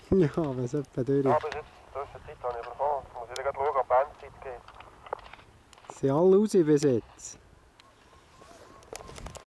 Ja, wenn es etwa durch Ja, ist. aber jetzt, Zwischenzeit habe ich bekommen. Jetzt muss ich dann schauen, ob die Endzeit geht. Sind alle raus bis jetzt?